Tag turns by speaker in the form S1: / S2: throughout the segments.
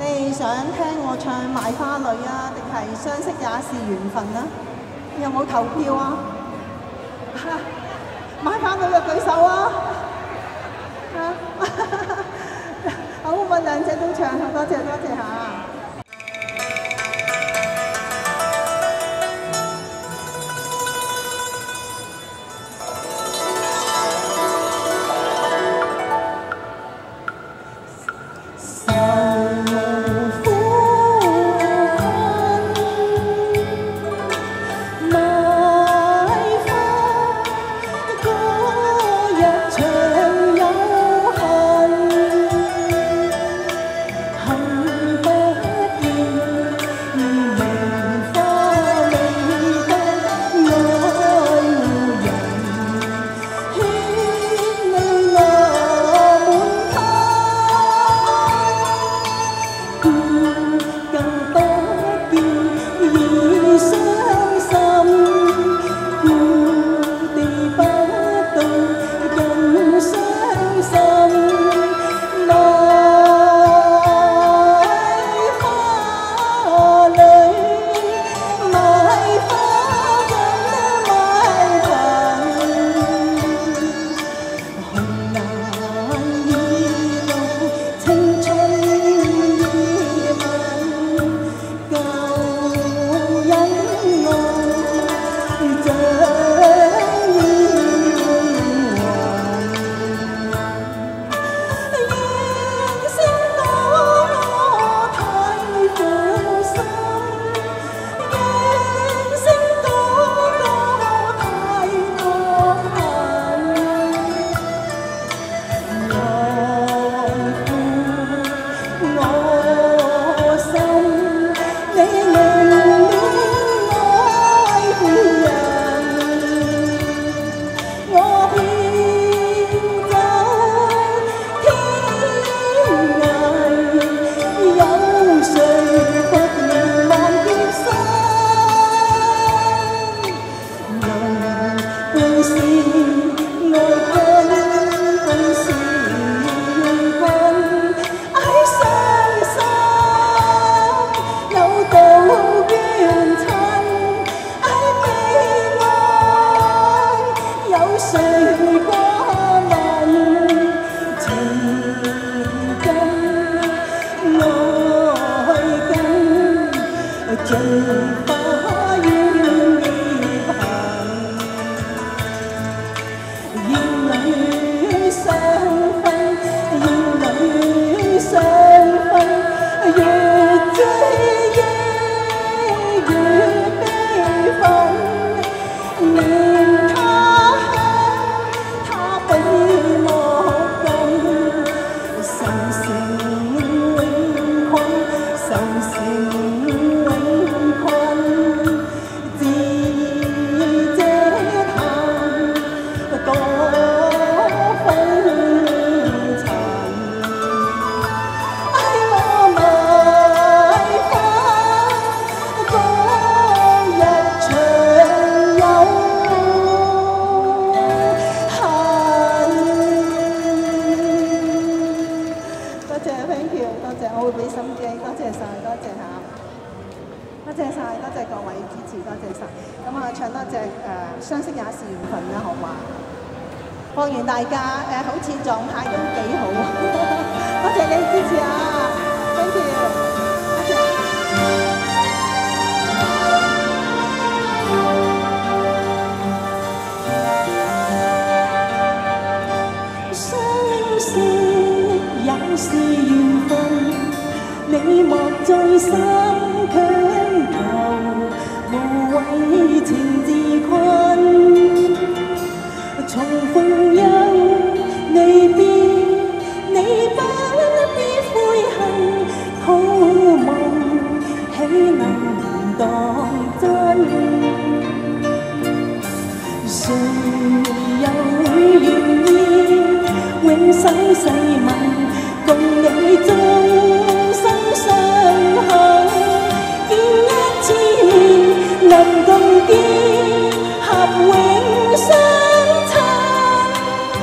S1: 你哋想聽我唱《賣花女》啊，定係相識也是緣分啊？有冇投票啊？買花女嘅舉手啊！好，我兩隻都唱，多謝多謝嚇。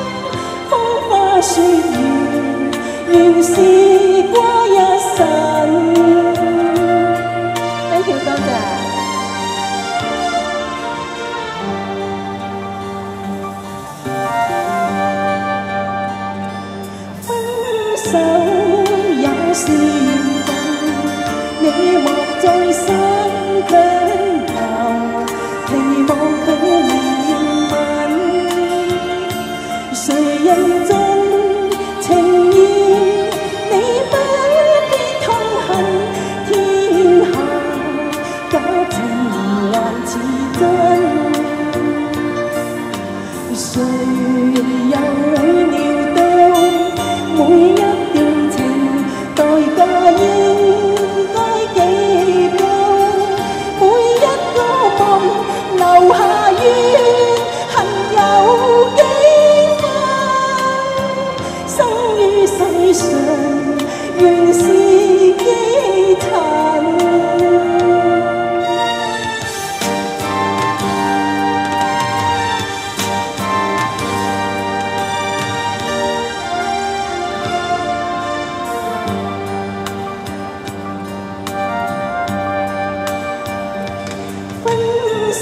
S2: 願是過一生。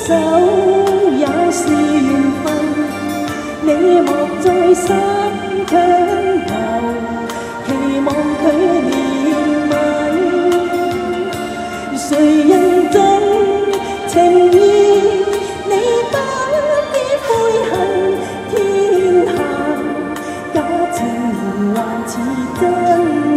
S2: 手也是緣分，你莫再心強留，期望佢憐憫。誰人總情意，你不必悔恨，天下假情還似真。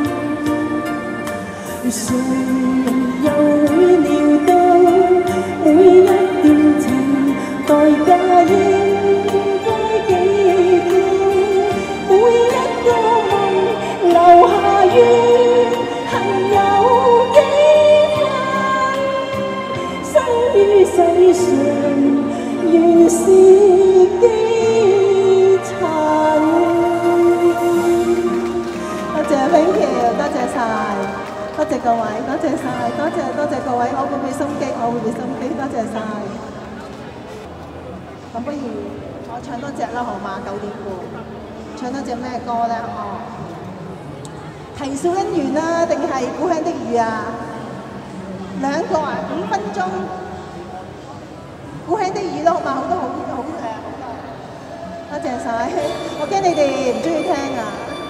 S2: 誰又會料到每一段情代價應該幾高？每一個夢留下怨恨有幾分？生於世上原是幾塵。多謝 thank you， 多謝晒。多謝各位，多謝晒，多謝各位，我會俾心機，多謝晒。咁不如我唱多隻啦，好嘛？9點半，唱多隻咩歌咧？哦，啼笑姻緣啦，定係故鄉的雨啊？兩個啊，5分鐘。故鄉的雨咯，好嘛？好多。多謝晒，我驚你哋唔中意聽啊。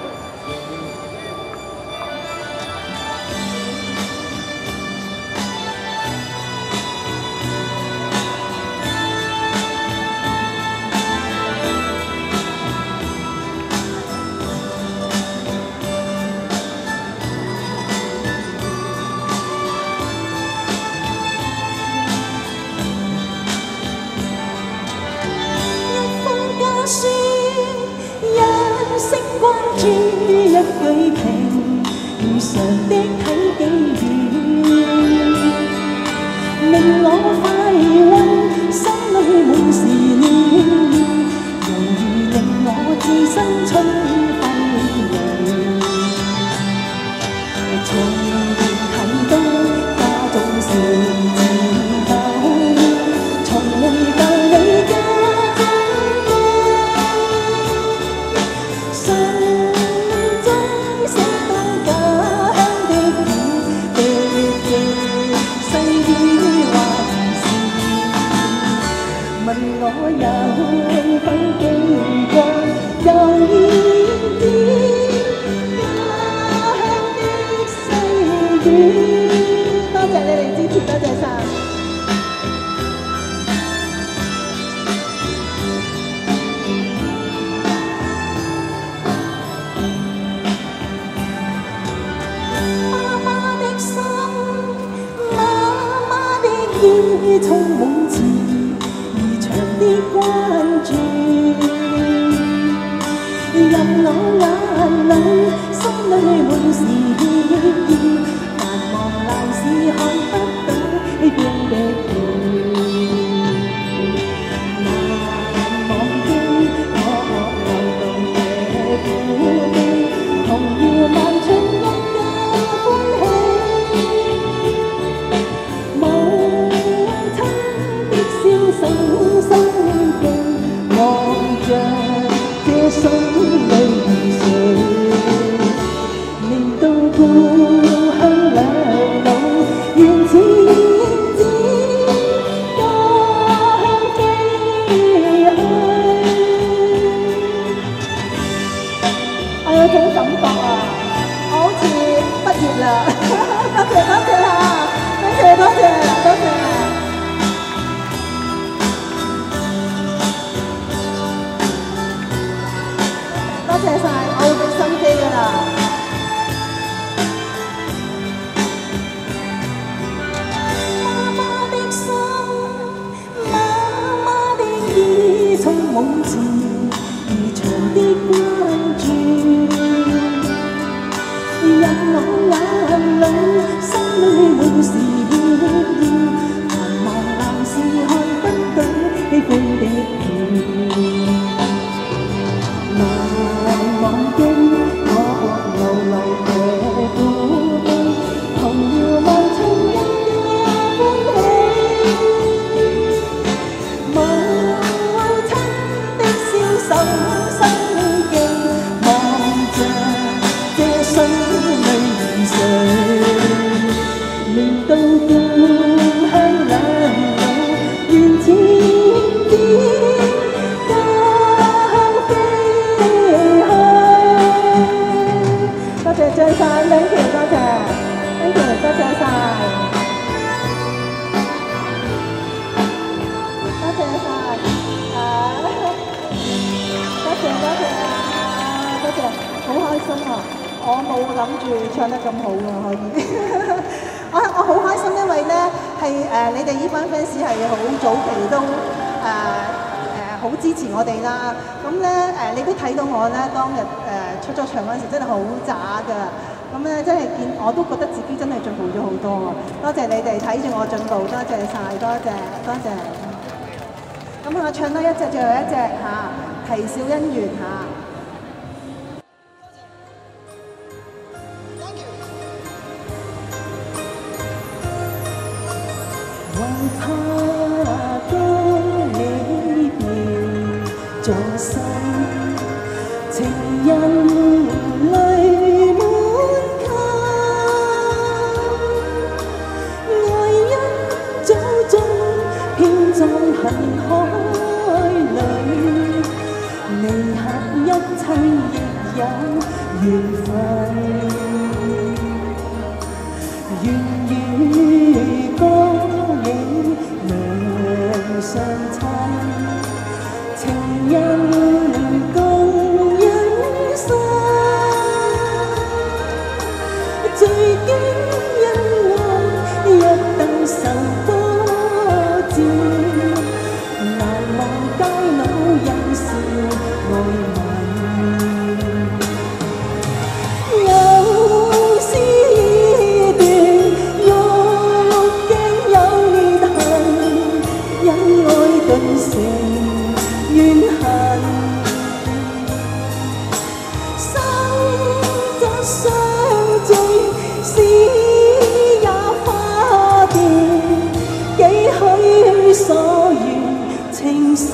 S2: 一舉情，如常的睇幾遠，令我快慰，心裏滿是暖，猶如令我置身春風裏。從未睇到家中是戰鬥，從未教你家。我有否記過又現點家鄉的細雨？多謝你哋支持，多謝晒。媽媽的心，媽媽的意充滿慈。的關注，任我眼淚心裏滿是憶意，繁忙鬧市看不到呢邊的雨，難忘記我流動的故地，童謠萬春一家歡喜，母親的笑聲。望着這心裏水，令到故鄉兩老緣似影子，家鄉飛去。我有種感覺啊，我好似畢業啦！多謝啊，多謝。多謝晒，我會俾心機㗎啦。媽媽的心，媽媽的意充滿慈，如長的關注，任我眼淚
S1: ，thank you， 多謝晒，多謝晒，多謝多謝，好開心啊！我冇諗住唱得咁好啊，可以。我好開心，因為咧係你哋呢班 fans 係好早期都好支持我哋啦。咁咧你都睇到我咧當日出咗場嗰陣時真係好渣㗎。咁咧真係見我都覺得自己真係進步咗好多啊！多謝你哋睇住我進步，多謝晒，多謝多謝。咁我唱多一隻，最後一隻嚇，啼笑姻緣嚇。
S2: 還怕當你變作心，情人淚滿襟，愛因早終偏葬恨海裏，離合一切亦有緣分。願與光影兩相親，情人共一生。最驚恩愛一等受多戰，難忘街老人笑愛吻。有時頓成怨恨，心則相聚，詩也花變，幾許所願情深，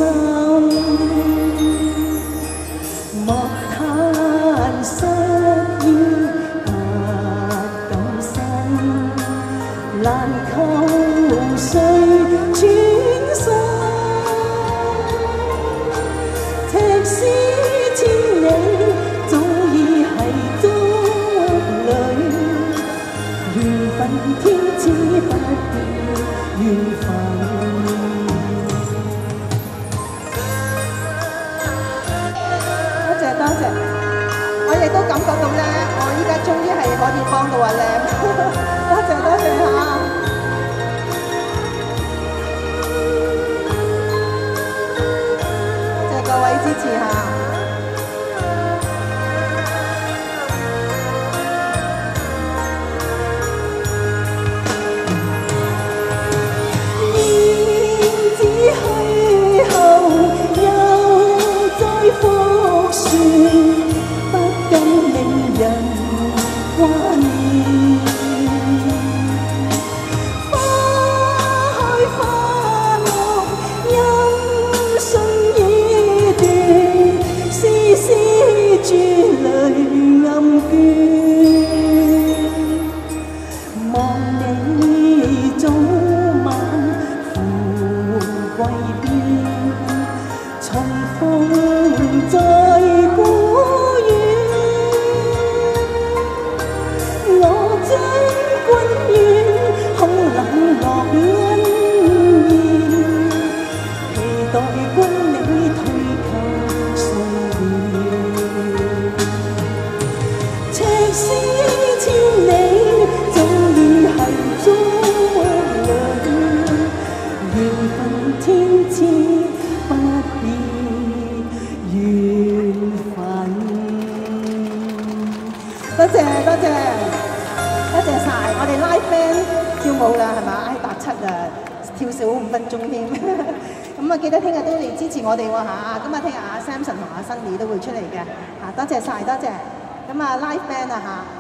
S2: 莫嘆失意不敢生，難求誰轉身。赤絲千里，早已係足裏，緣分天知不變緣分。
S1: 多謝多謝，我亦都感覺到咧，我依家終於係可以幫到阿 Lam， 多謝多謝嚇。各位支持下。
S2: 燕子去後又再復旋，不禁令人掛念。花開花落，音訊已斷，絲絲珠淚暗倦。望你早晚富貴邊，重逢在古院。我將君怨，空冷落恩怨，期待君你退求歲月。赤絲千里，早已係足裏，緣分天知不變緣分。
S1: 多謝多謝多謝晒，我哋 live band 跳舞啦，係嘛？搭7啊，跳少5分鐘添。咁啊，記得聽日都嚟支持我哋喎嚇。咁啊，聽日阿 Samson 同阿 Sunny 都會出嚟嘅嚇，多謝晒，多謝。咁啊 live band 啊嚇。